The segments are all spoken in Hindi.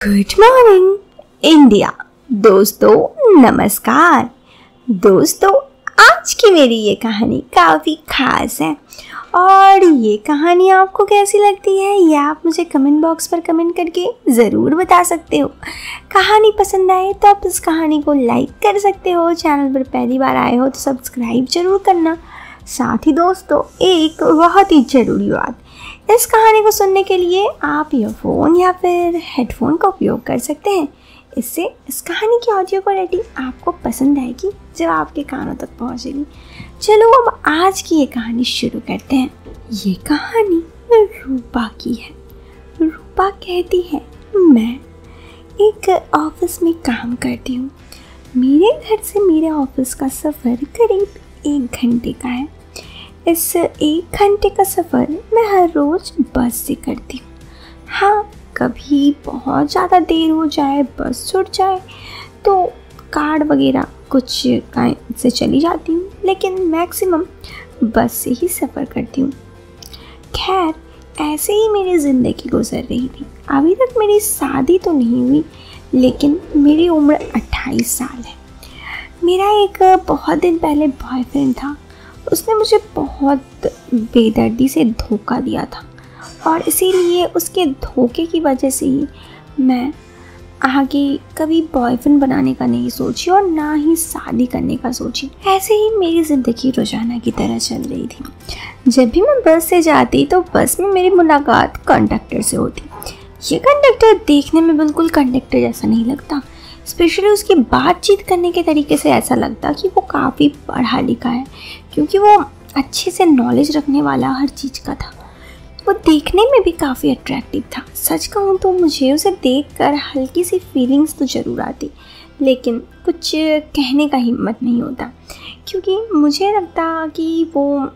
Good morning India. दोस्तों नमस्कार। दोस्तों आज की मेरी ये कहानी काफ़ी ख़ास है और ये कहानी आपको कैसी लगती है ये आप मुझे कमेंट बॉक्स पर कमेंट करके ज़रूर बता सकते हो। कहानी पसंद आए तो आप इस कहानी को लाइक कर सकते हो। चैनल पर पहली बार आए हो तो सब्सक्राइब ज़रूर करना। साथ ही दोस्तों एक बहुत ही ज़रूरी बात, इस कहानी को सुनने के लिए आप ईयरफोन या फिर हेडफोन का उपयोग कर सकते हैं। इससे इस कहानी की ऑडियो क्वालिटी आपको पसंद आएगी जब आपके कानों तक पहुंचेगी। चलो अब आज की ये कहानी शुरू करते हैं। ये कहानी रूपा की है। रूपा कहती है, मैं एक ऑफिस में काम करती हूँ। मेरे घर से मेरे ऑफिस का सफ़र करीब 1 घंटे का है। इस 1 घंटे का सफ़र मैं हर रोज़ बस से करती हूँ। हाँ, कभी बहुत ज़्यादा देर हो जाए, बस छूट जाए तो कार वगैरह कुछ से चली जाती हूँ, लेकिन मैक्सिमम बस से ही सफ़र करती हूँ। खैर ऐसे ही मेरी ज़िंदगी गुजर रही थी। अभी तक मेरी शादी तो नहीं हुई, लेकिन मेरी उम्र 28 साल है। मेरा एक बहुत दिन पहले बॉयफ्रेंड था। उसने मुझे बहुत बेदर्दी से धोखा दिया था और इसीलिए उसके धोखे की वजह से ही मैं आगे कभी बॉयफ्रेंड बनाने का नहीं सोची और ना ही शादी करने का सोची। ऐसे ही मेरी ज़िंदगी रोज़ाना की तरह चल रही थी। जब भी मैं बस से जाती तो बस में मेरी मुलाकात कंडक्टर से होती। ये कंडक्टर देखने में बिल्कुल कंडक्टर जैसा नहीं लगता। स्पेशली उसकी बातचीत करने के तरीके से ऐसा लगता कि वो काफ़ी पढ़ा लिखा है, क्योंकि वो अच्छे से नॉलेज रखने वाला हर चीज़ का था। वो देखने में भी काफ़ी अट्रैक्टिव था। सच कहूँ तो मुझे उसे देखकर हल्की सी फीलिंग्स तो ज़रूर आती, लेकिन कुछ कहने का हिम्मत नहीं होता, क्योंकि मुझे लगता कि वो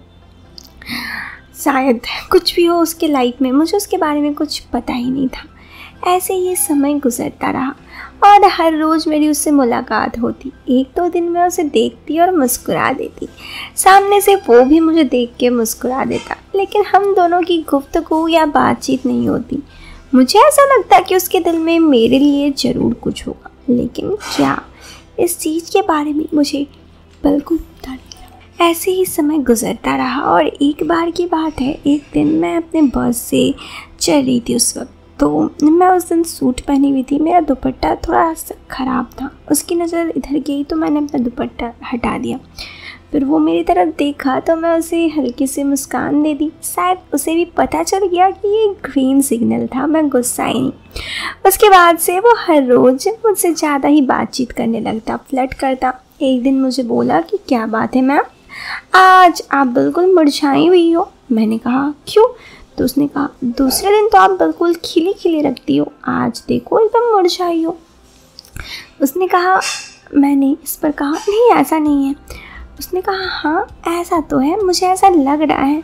शायद कुछ भी हो उसके लाइफ में, मुझे उसके बारे में कुछ पता ही नहीं था। ऐसे ही समय गुजरता रहा और हर रोज़ मेरी उससे मुलाकात होती। 1-2 दिन मैं उसे देखती और मुस्कुरा देती। सामने से वो भी मुझे देख के मुस्कुरा देता, लेकिन हम दोनों की गुफ्तगू या बातचीत नहीं होती। मुझे ऐसा लगता कि उसके दिल में मेरे लिए ज़रूर कुछ होगा, लेकिन क्या, इस चीज़ के बारे में मुझे बिल्कुल पता नहीं। ऐसे ही समय गुजरता रहा और एक बार की बात है, एक दिन मैं अपने बस से चल रही थी। उस वक्त तो मैं उस दिन सूट पहनी हुई थी। मेरा दुपट्टा थोड़ा सा ख़राब था। उसकी नज़र इधर गई तो मैंने अपना दुपट्टा हटा दिया। फिर वो मेरी तरफ देखा तो मैं उसे हल्की सी मुस्कान दे दी। शायद उसे भी पता चल गया कि ये ग्रीन सिग्नल था। मैं गुस्साई नहीं। उसके बाद से वो हर रोज़ मुझसे ज़्यादा ही बातचीत करने लगता, फ्लर्ट करता। एक दिन मुझे बोला कि क्या बात है मैम, आज आप बिल्कुल मुरझाई हुई हो। मैंने कहा क्यों? तो उसने कहा, दूसरे दिन तो आप बिल्कुल खिली खिली रखती हो, आज देखो एकदम मुरझाई हो। उसने कहा, मैंने इस पर कहा नहीं ऐसा नहीं है। उसने कहा हाँ ऐसा तो है, मुझे ऐसा लग रहा है।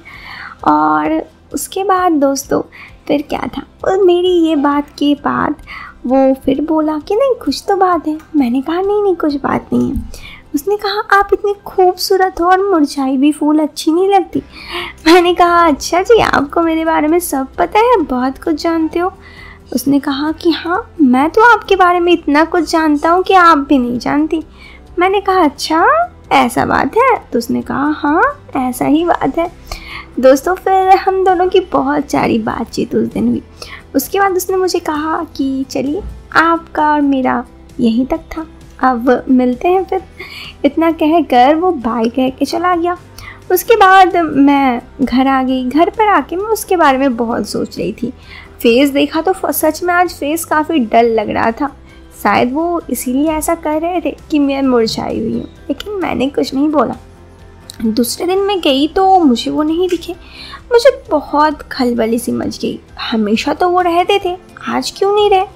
और उसके बाद दोस्तों फिर क्या था, और मेरी ये बात के बाद वो फिर बोला कि नहीं कुछ तो बात है। मैंने कहा नहीं कुछ बात नहीं है। उसने कहा आप इतनी खूबसूरत हो और मुरझाई भी फूल अच्छी नहीं लगती। मैंने कहा अच्छा जी, आपको मेरे बारे में सब पता है, बहुत कुछ जानते हो। उसने कहा कि हाँ, मैं तो आपके बारे में इतना कुछ जानता हूँ कि आप भी नहीं जानती। मैंने कहा अच्छा ऐसा बात है? तो उसने कहा हाँ ऐसा ही बात है। दोस्तों फिर हम दोनों की बहुत सारी बातचीत उस दिन हुई। उसके बाद उसने मुझे कहा कि चलिए आपका और मेरा यहीं तक था, अब मिलते हैं फिर। इतना कहकर वो बाय कह के चला गया। उसके बाद मैं घर आ गई। घर पर आके मैं उसके बारे में बहुत सोच रही थी। फेस देखा तो सच में आज फेस काफ़ी डल लग रहा था। शायद वो इसीलिए ऐसा कर रहे थे कि मैं मुरझाई हुई हूँ, लेकिन मैंने कुछ नहीं बोला। दूसरे दिन मैं गई तो मुझे वो नहीं दिखे। मुझे बहुत खलबली सी मच गई। हमेशा तो वो रहते थे, आज क्यों नहीं रहे?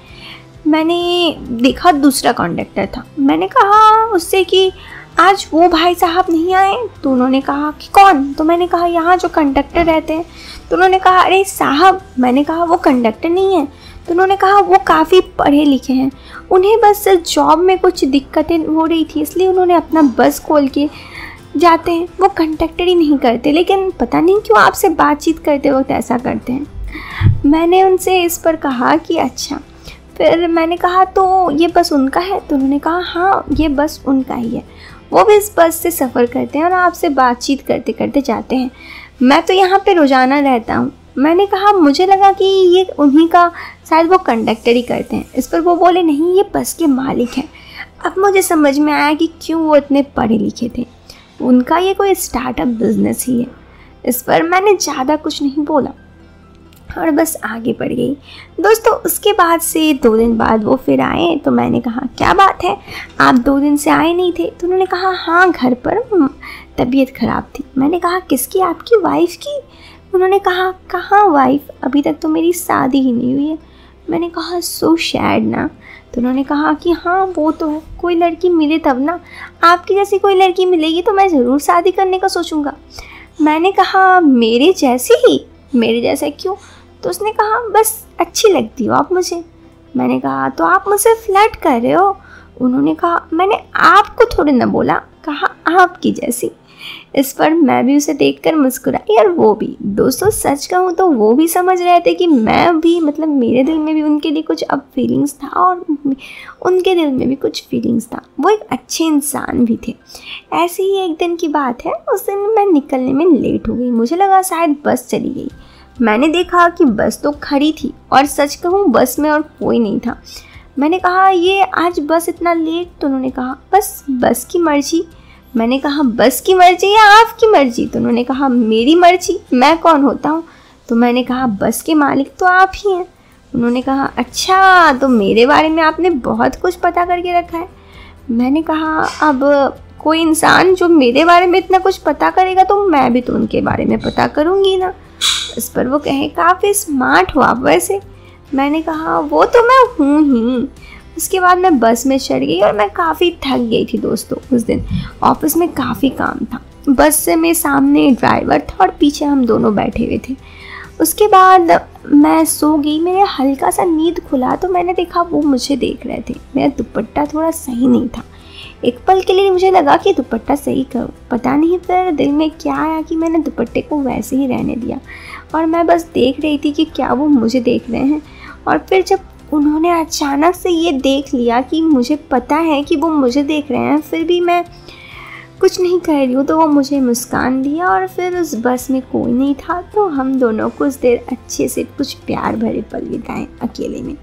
मैंने देखा दूसरा कंडक्टर था। मैंने कहा उससे कि आज वो भाई साहब नहीं आए। तो उन्होंने कहा कि कौन? तो मैंने कहा यहाँ जो कंडक्टर रहते हैं। तो उन्होंने कहा अरे साहब। मैंने कहा वो कंडक्टर नहीं है। तो उन्होंने कहा वो काफ़ी पढ़े लिखे हैं, उन्हें बस जॉब में कुछ दिक्कतें हो रही थी, इसलिए उन्होंने अपना बस खोल के जाते हैं, वो कंडक्टर ही नहीं करते, लेकिन पता नहीं क्यों आपसे बातचीत करते वक्त ऐसा करते हैं। मैंने उनसे इस पर कहा कि अच्छा। फिर मैंने कहा तो ये बस उनका है? तो उन्होंने कहा हाँ ये बस उनका ही है, वो भी इस बस से सफ़र करते हैं और आपसे बातचीत करते करते जाते हैं। मैं तो यहाँ पे रोज़ाना रहता हूँ। मैंने कहा मुझे लगा कि ये उन्हीं का शायद वो कंडक्टर ही करते हैं। इस पर वो बोले नहीं ये बस के मालिक हैं। अब मुझे समझ में आया कि क्यों वो इतने पढ़े लिखे थे, उनका ये कोई स्टार्टअप बिजनेस ही है। इस पर मैंने ज़्यादा कुछ नहीं बोला और बस आगे बढ़ गई। दोस्तों उसके बाद से 2 दिन बाद वो फिर आए तो मैंने कहा क्या बात है, आप 2 दिन से आए नहीं थे? तो उन्होंने कहा हाँ घर पर तबीयत ख़राब थी। मैंने कहा किसकी, आपकी वाइफ की? उन्होंने कहा कहाँ वाइफ, अभी तक तो मेरी शादी ही नहीं हुई है। मैंने कहा सो सैड ना। तो उन्होंने कहा कि हाँ वो तो है, कोई लड़की मिले तब ना, आपकी जैसी कोई लड़की मिलेगी तो मैं ज़रूर शादी करने का सोचूंगा। मैंने कहा मेरे जैसी ही? मेरे जैसा क्यों? तो उसने कहा बस अच्छी लगती हो आप मुझे। मैंने कहा तो आप मुझसे फ्लर्ट कर रहे हो? उन्होंने कहा मैंने आपको थोड़ी ना बोला, कहा आपकी जैसी। इस पर मैं भी उसे देखकर मुस्कुराई और वो भी। दोस्तों सच कहूँ तो वो भी समझ रहे थे कि मैं भी मतलब मेरे दिल में भी उनके लिए कुछ अब फीलिंग्स था और उनके दिल में भी कुछ फीलिंग्स था। वो एक अच्छे इंसान भी थे। ऐसे ही एक दिन की बात है, उस दिन मैं निकलने में लेट हो गई। मुझे लगा शायद बस चली गई। मैंने देखा कि बस तो खड़ी थी और सच कहूँ बस में और कोई नहीं था। मैंने कहा ये आज बस इतना लेट? तो उन्होंने कहा बस की मर्जी। मैंने कहा बस की मर्जी या आपकी मर्जी? तो उन्होंने कहा मेरी मर्जी, मैं कौन होता हूँ? तो मैंने कहा बस के मालिक तो आप ही हैं। उन्होंने कहा अच्छा तो मेरे बारे में आपने बहुत कुछ पता करके रखा है। मैंने कहा अब कोई इंसान जो मेरे बारे में इतना कुछ पता करेगा तो मैं भी तो उनके बारे में पता करूँगी ना। इस पर वो कहे काफ़ी स्मार्ट हो आप वैसे। मैंने कहा वो तो मैं हूँ ही। उसके बाद मैं बस में चढ़ गई और मैं काफ़ी थक गई थी। दोस्तों उस दिन ऑफिस में काफ़ी काम था। बस से में सामने ड्राइवर था और पीछे हम दोनों बैठे हुए थे। उसके बाद मैं सो गई। मेरे हल्का सा नींद खुला तो मैंने देखा वो मुझे देख रहे थे। मेरा दुपट्टा थोड़ा सही नहीं था। एक पल के लिए मुझे लगा कि दुपट्टा सही करूँ, पता नहीं फिर दिल में क्या आया कि मैंने दुपट्टे को वैसे ही रहने दिया और मैं बस देख रही थी कि क्या वो मुझे देख रहे हैं। और फिर जब उन्होंने अचानक से ये देख लिया कि मुझे पता है कि वो मुझे देख रहे हैं, फिर भी मैं कुछ नहीं कह रही हूँ, तो वो मुझे मुस्कान दिया और फिर उस बस में कोई नहीं था तो हम दोनों कुछ देर अच्छे से कुछ प्यार भरे पल बिताए अकेले में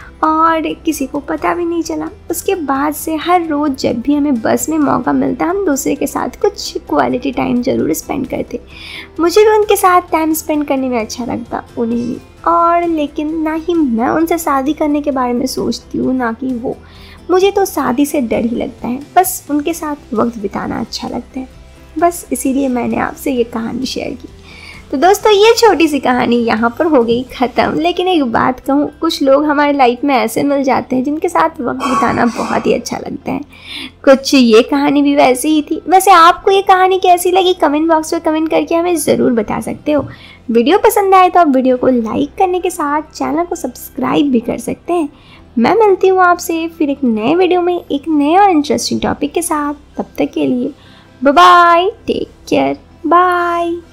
और किसी को पता भी नहीं चला। उसके बाद से हर रोज़ जब भी हमें बस में मौका मिलता हम दूसरे के साथ कुछ क्वालिटी टाइम ज़रूर स्पेंड करते। मुझे भी उनके साथ टाइम स्पेंड करने में अच्छा लगता, उन्हें भी। और लेकिन ना ही मैं उनसे शादी करने के बारे में सोचती हूँ ना कि वो। मुझे तो शादी से डर ही लगता है, बस उनके साथ वक्त बिताना अच्छा लगता है। बस इसीलिए मैंने आपसे ये कहानी शेयर की। तो दोस्तों ये छोटी सी कहानी यहाँ पर हो गई ख़त्म। लेकिन एक बात कहूँ, कुछ लोग हमारे लाइफ में ऐसे मिल जाते हैं जिनके साथ वक्त बिताना बहुत ही अच्छा लगता है। कुछ ये कहानी भी वैसी ही थी। वैसे आपको ये कहानी कैसी लगी कमेंट बॉक्स में कमेंट करके हमें ज़रूर बता सकते हो। वीडियो पसंद आए तो आप वीडियो को लाइक करने के साथ चैनल को सब्सक्राइब भी कर सकते हैं। मैं मिलती हूँ आपसे फिर एक नए वीडियो में एक नए और इंटरेस्टिंग टॉपिक के साथ। तब तक के लिए bye bye, take care, bye.